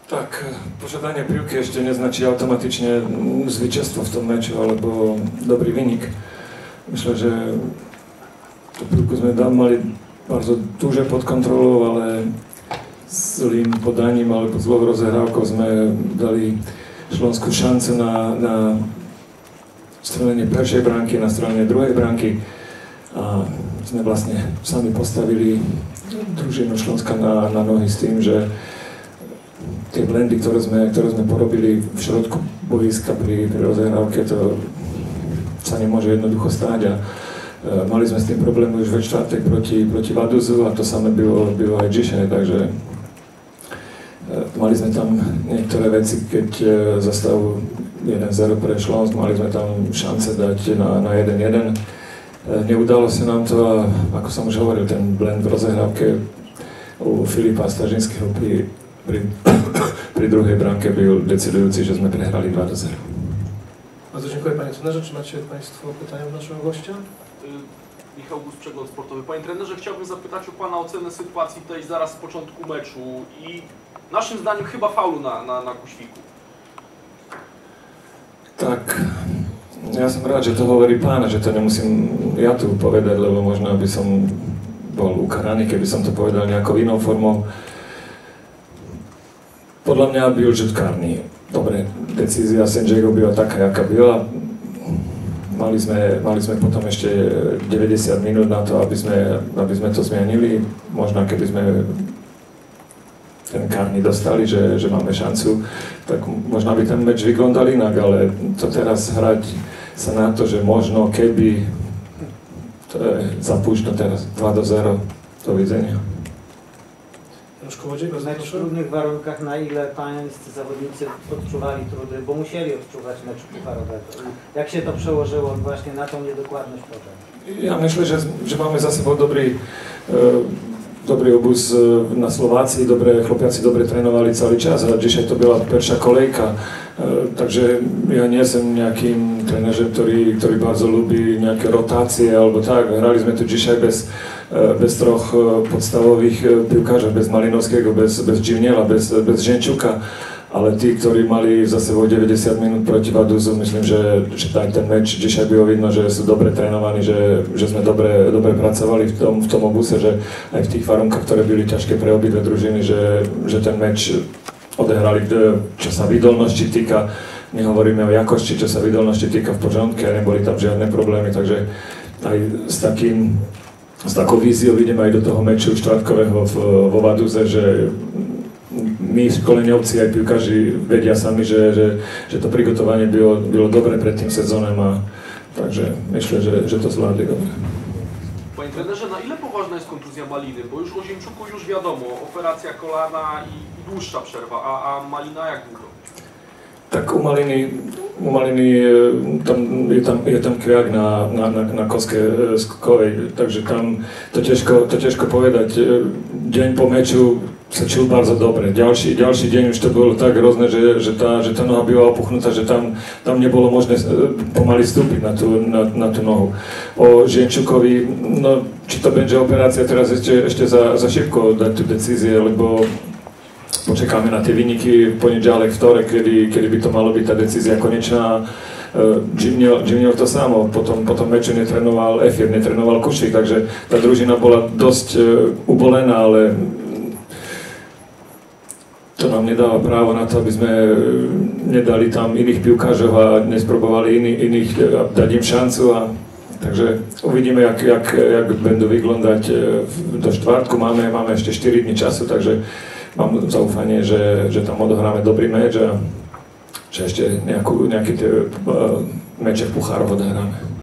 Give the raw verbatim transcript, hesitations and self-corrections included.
Tak, posiadanie piłky ešte neznačí automatične zwycięstwo v tom meču alebo dobrý vynik. Myślę, že tú piłku sme mali bardzo duże pod kontrolou, ale zlým podaním alebo zlou rozehrávkou sme dali Šlonsku šancu na, na strelenie prvej bránky, na strelenie druhej bránky a sme vlastne sami postavili družinu Šlonska na, na nohy s tým, že tie blendy, ktoré sme, ktoré sme porobili v šrotku boiska pri, pri rozehrávke, to sa nemôže jednoducho stáť a e, mali sme s tým problémy už ve čtvrtek proti, proti Vaduzu a to samé bylo, bylo aj Žižine, takže e, mali sme tam niektoré veci, keď e, za stavu jeden nula pre Šlonsk, mali sme tam šance dať na, na jeden jeden. E, neudalo sa nám to a ako som už hovoril, ten blend v rozehrávke u Filipa Stažinského pri Pri, pri druhej bramke był decydujący, że my przegrali dwa do zera. Bardzo dziękuję panie trenerze. Czy macie państwo pytania do naszego gościa? Michał Gus, Przegląd Sportowy. Panie trenerze, chciałbym zapytać o pana ocenę sytuacji tej zaraz z początku meczu i naszym zdaniem chyba faulu na, na, na Kuświku. Tak, ja som rád, že to hovorí pán, že to nemusím ja tu povedať, lebo možno by som bol ukaraný, keby som to povedal nejakou inou formou. Podľa mňa byl rzut karný. Dobre, decízia sędziego byla taká, jaká byla. Mali sme, mali sme potom ešte deväťdesiat minút na to, aby sme, aby sme to zmienili. Možno keby sme ten karný dostali, že, že máme šancu, tak možno by ten meč vyglądal inak, ale to teraz hrať sa na to, že možno keby, to je zapúšť teraz dva do zera, dowidzenia. Mecz w trudnych warunkach, na ile pańscy zawodnicy odczuwali trudy, bo musieli odczuwać mecz pucharowego. Jak się to przełożyło właśnie na tą niedokładność podań? Ja myślę, że, że mamy za sobą dobry, e, dobry obóz na Słowacji, dobre chłopiacy dobre trenowali cały czas, a dzisiaj to była pierwsza kolejka. E, także ja nie jestem nejakým trenerzem, ktorý, ktorý bardzo lubi nejaké rotácie albo tak. Hraliśmy tu dzisiaj bez bez troch podstawowych piłkarzy, bez Malinowskiego, bez, bez Dziwniela, bez, bez Zięciuka, ale tí, ktorí mali za sebou deväťdesiat minút proti Vaduzu, myslím, že, že aj ten meč dzisiaj było vidno, že sú dobre trénovaní, že, že sme dobre, dobre pracovali v tom, v tom obuse, že aj v tých varunkách, ktoré byli ťažké pre obidve družiny, že, že ten meč odehrali, čo sa výdolnosti týka, nehovoríme o jakosti, čo sa výdolnosti týka v pořádku, a neboli tam žiadne problémy, takže aj s takým s takou víziou ideme aj do toho meču štvrtkového vo Vaduze, že my školeniovci aj piłkarzy vedia sami, že, že, že to prigotovanie bylo, bylo dobre pred tým sezónem a takže myślę, że, że to zvládli dobre. Panie trenerze, na ile poważna jest kontuzja Maliny? Bo już o Ziemczuku już wiadomo, operacja kolana i, i dłuższa przerwa, a, a Malina jak długo? Tak u Maliny, u Maliny tam, je, tam, je tam kviak na, na, na, na koske skokovej, takže tam to ťažko, to ťažko povedať. Deň po meču sa čul bardzo dobre. Ďalší, ďalší deň už to bolo tak hrozné, že, že, tá, že tá noha byla opuchnutá, že tam, tam nebolo možné pomaly vstúpiť na tú, na, na tú nohu. O Žienčukovi, no či to bude operácia teraz ešte, ešte za, za šibko dať tú decízie, lebo počekáme na tie vyniky v poniedziałek, wtorek, kedy, kedy by to malo byť tá decízia konečná. Jimniel to samo, potom, potom meču netrenoval Efir, netrenoval Kušik, takže tá družina bola dosť ubolená, ale to nám nedáva právo na to, aby sme nedali tam iných piłkarzov a nesprobovali iný, iných, dať im šancu. A, takže uvidíme, jak, jak, jak budú vyglądať do štvrtku. Máme, máme ešte štyri dni času, takže mám zaufanie, že, že tam odohráme dobrý meč a že ešte nejakú, nejaké tie uh, meče v puchároch odehráme.